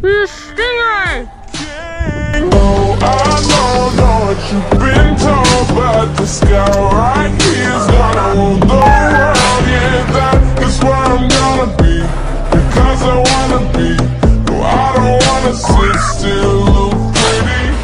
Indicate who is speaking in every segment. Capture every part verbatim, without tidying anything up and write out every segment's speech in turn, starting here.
Speaker 1: You stinger!
Speaker 2: Oh, I don't know what you've been told, but the sky right here is gonna rule the world. Yeah, that is where I'm gonna be, because I wanna be. No, I don't wanna sit still, look pretty.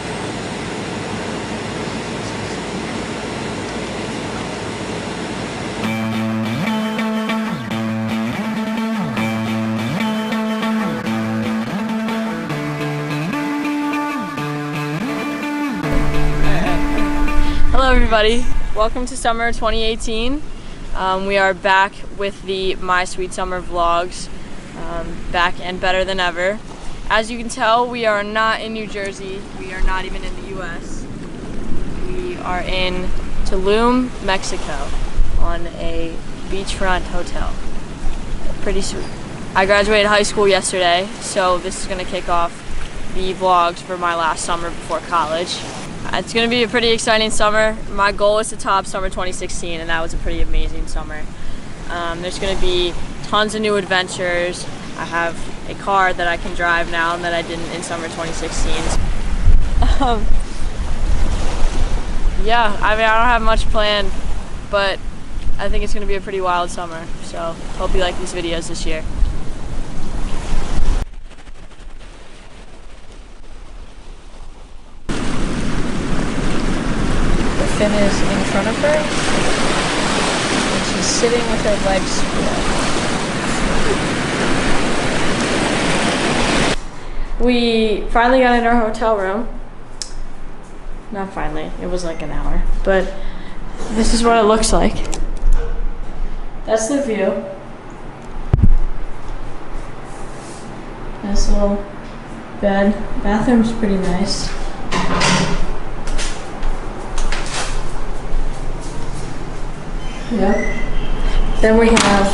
Speaker 1: Hello everybody, welcome to summer twenty eighteen. Um, we are back with the My Sweet Summer vlogs, um, back and better than ever. As you can tell, we are not in New Jersey, we are not even in the U S. We are in Tulum, Mexico on a beachfront hotel. Pretty sweet. I graduated high school yesterday, so this is going to kick off the vlogs for my last summer before college. It's going to be a pretty exciting summer. My goal is to top summer twenty sixteen, and that was a pretty amazing summer. Um, there's going to be tons of new adventures. I have a car that I can drive now that I didn't in summer twenty sixteen. Um, yeah, I mean, I don't have much planned, but I think it's going to be a pretty wild summer. So hope you like these videos this year. Finn is in front of her, and she's sitting with her legs spread. We finally got in our hotel room. Not finally, it was like an hour, but this is what it looks like. That's the view. Nice little bed. Bathroom's pretty nice. Yep. Then we have,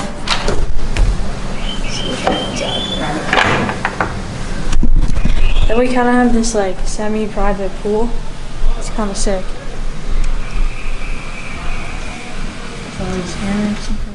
Speaker 1: then we kind of have this like semi-private pool. It's kind of sick. With all these hammocks and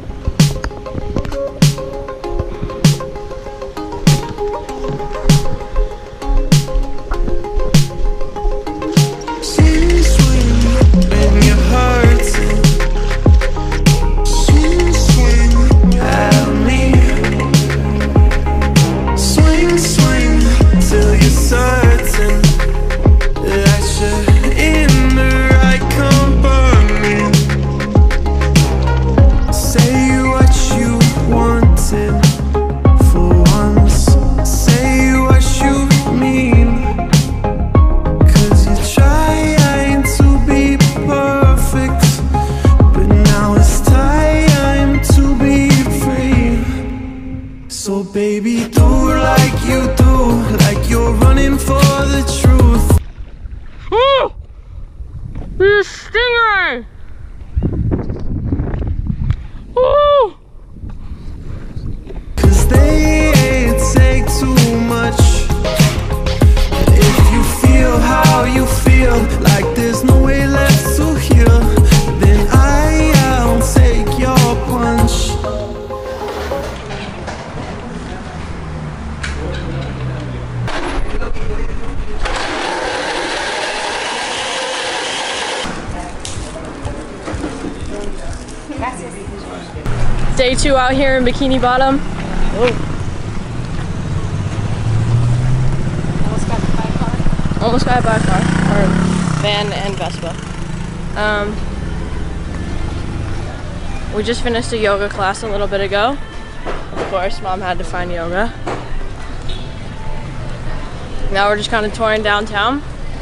Speaker 3: baby, do like you do, like you're running for the truth.
Speaker 1: Woo! You stingray! Woo!
Speaker 3: Cause they take too much. If you feel how you feel, like there's no way left to heal, then I'll take your punch.
Speaker 1: Day two out here in Bikini Bottom. Whoa. Almost got hit by a car. Almost got hit by a car. Or van and Vespa. Um, we just finished a yoga class a little bit ago. Of course, Mom had to find yoga. Now we're just kind of touring downtown.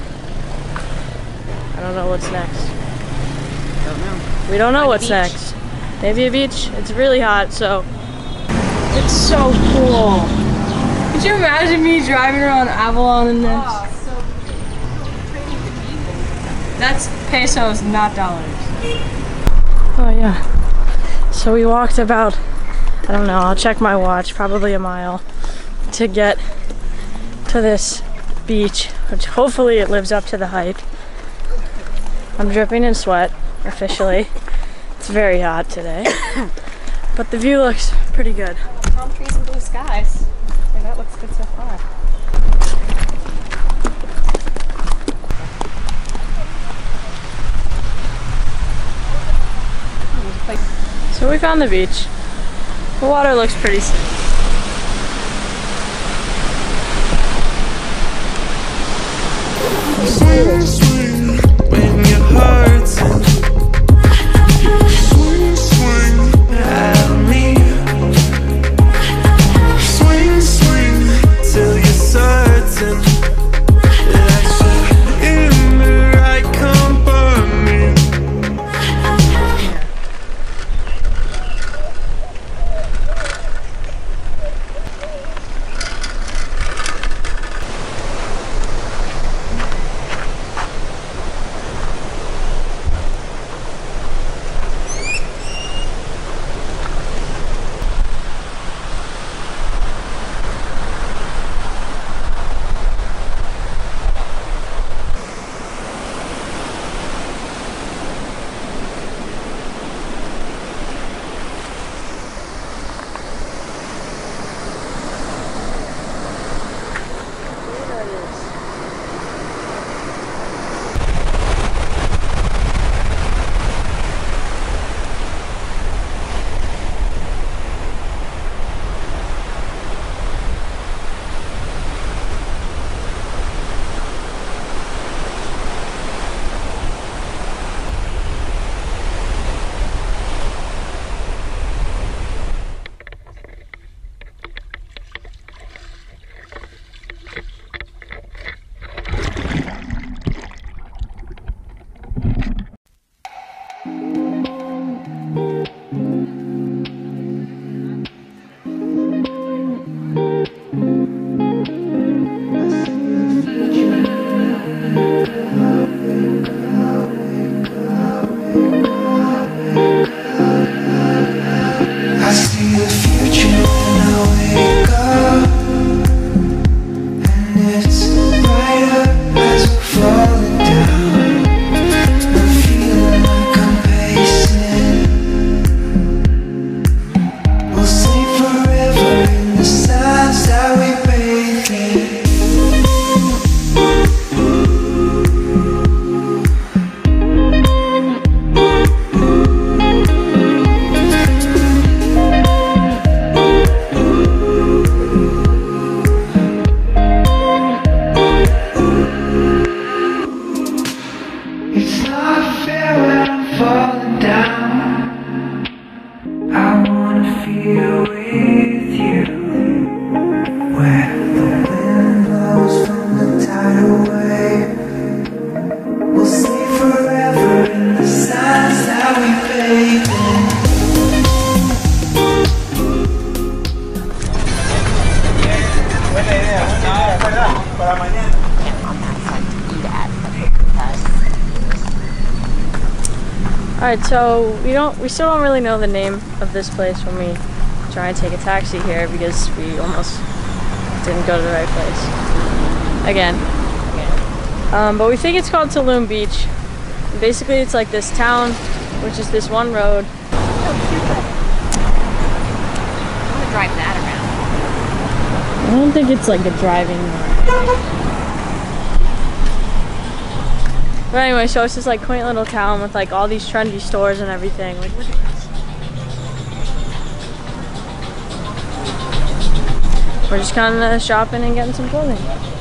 Speaker 1: I don't know what's next.
Speaker 4: Don't know.
Speaker 1: We don't know
Speaker 4: On
Speaker 1: what's
Speaker 4: beach.
Speaker 1: next. Maybe a beach. It's really hot, so it's so cool. Could you imagine me driving around Avalon in this?
Speaker 4: Oh, so trading for people.
Speaker 1: That's pesos, not dollars. Oh yeah. So we walked about, I don't know, I'll check my watch, probably a mile to get to this beach, which hopefully it lives up to the hype. I'm dripping in sweat, officially. It's very hot today, but the view looks pretty good.
Speaker 4: Palm trees and blue skies. Yeah, that looks good so far.
Speaker 1: So we found the beach. The water looks pretty safe.
Speaker 3: Swing, swing, when your heart's in. Swing, swing, at me. Swing, swing, till you're certain that you're in the right company.
Speaker 1: Alright, so we don't we still don't really know the name of this place when we try and take a taxi here because we almost didn't go to the right place. Again. Um, but we think it's called Tulum Beach. Basically it's like this town, which is this one road.
Speaker 4: I want to drive that around.
Speaker 1: I don't think it's like a driving. But anyway, so it's this like quaint little town with like all these trendy stores and everything. Like, look at this. We're just kind of shopping and getting some clothing.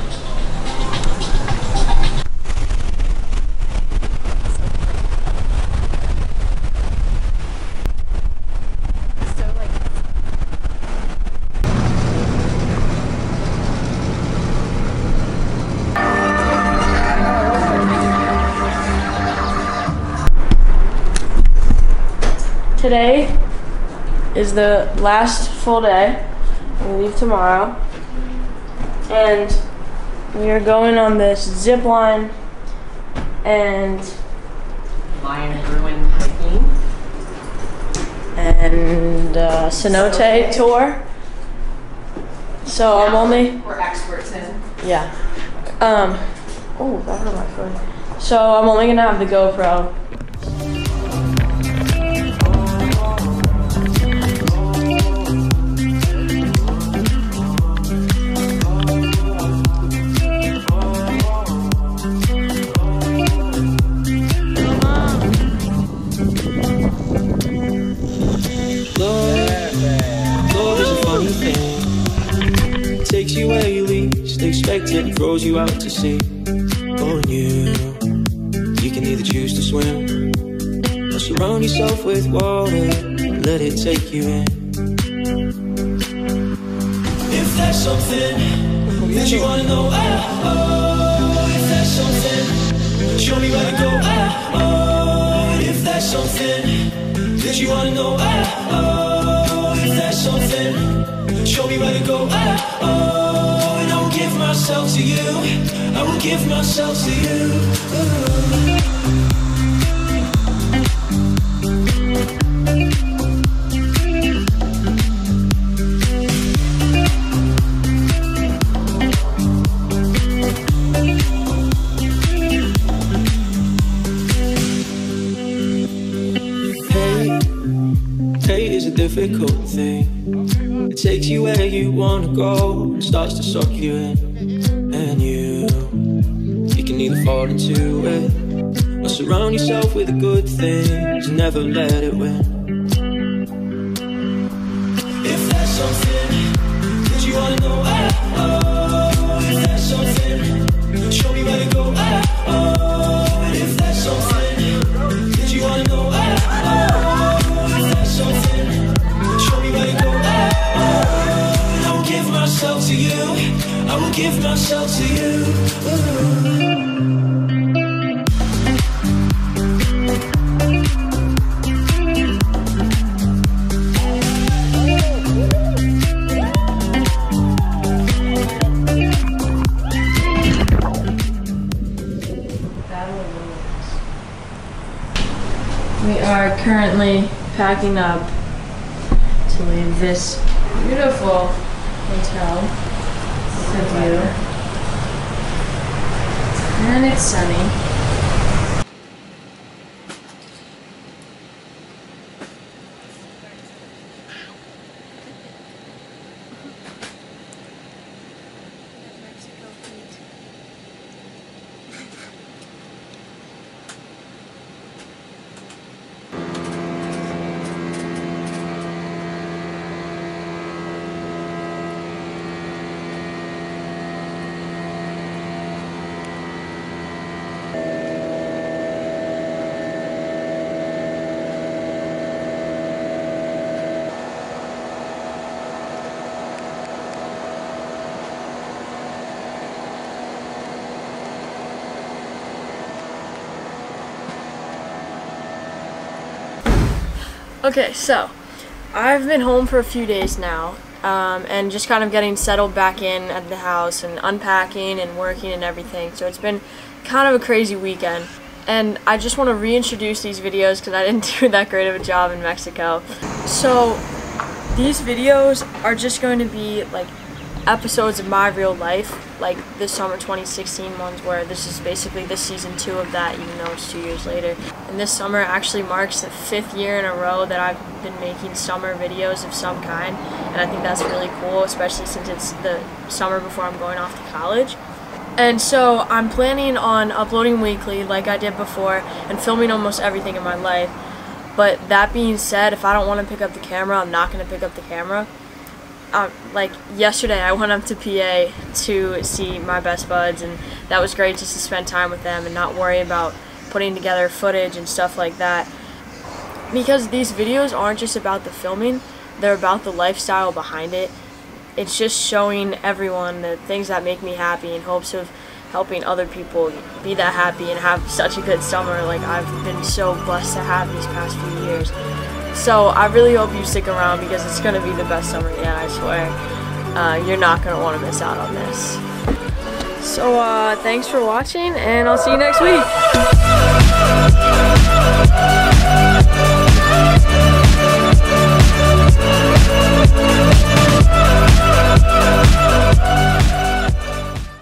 Speaker 1: Today is the last full day. We leave tomorrow. And we are going on this zip line and
Speaker 5: Lion Ruin hiking
Speaker 1: and uh, cenote tour. So I'm only
Speaker 5: we're experts in.
Speaker 1: yeah. Um. Oh, that hurt my foot. So I'm only gonna have the GoPro.
Speaker 3: Love, love is a funny thing. It takes you where you least expect it, throws you out to sea. On you, you can either choose to swim or surround yourself with water and let it take you in. If there's something that you wanna know, ah, oh, if there's something, show me where to go, ah, oh, if there's something that you wanna know, ah, oh, if there's something, show me where to go, ah, oh, and I will give myself to you, I will give myself to you. Ooh. Difficult thing. It takes you where you wanna go and starts to suck you in. And you, you can either fall into it or surround yourself with the good things and never let it win. If there's something that you wanna know, ah, oh, if there's something, show me where to go, ah, oh, and if there's something that you wanna know, ah, oh, if there's something, myself to you, I will give myself to you. Ooh.
Speaker 1: We are currently packing up to leave this beautiful hotel with you, and it's sunny. Okay, so I've been home for a few days now, um, and just kind of getting settled back in at the house and unpacking and working and everything. So it's been kind of a crazy weekend, and I just want to reintroduce these videos because I didn't do that great of a job in Mexico. So these videos are just going to be like episodes of my real life, like the summer twenty sixteen ones, where this is basically the season two of that, even though it's two years later. And this summer actually marks the fifth year in a row that I've been making summer videos of some kind, and I think that's really cool, especially since it's the summer before I'm going off to college. And so I'm planning on uploading weekly like I did before and filming almost everything in my life. But that being said, if I don't want to pick up the camera, I'm not going to pick up the camera. Um, like yesterday I went up to P A to see my best buds, and that was great just to spend time with them and not worry about putting together footage and stuff like that, because these videos aren't just about the filming, they're about the lifestyle behind it. It's just showing everyone the things that make me happy in hopes of helping other people be that happy and have such a good summer like I've been so blessed to have these past few years. So I really hope you stick around because it's going to be the best summer yet, I swear. Uh, you're not going to want to miss out on this. So uh, thanks for watching, and I'll see you next week.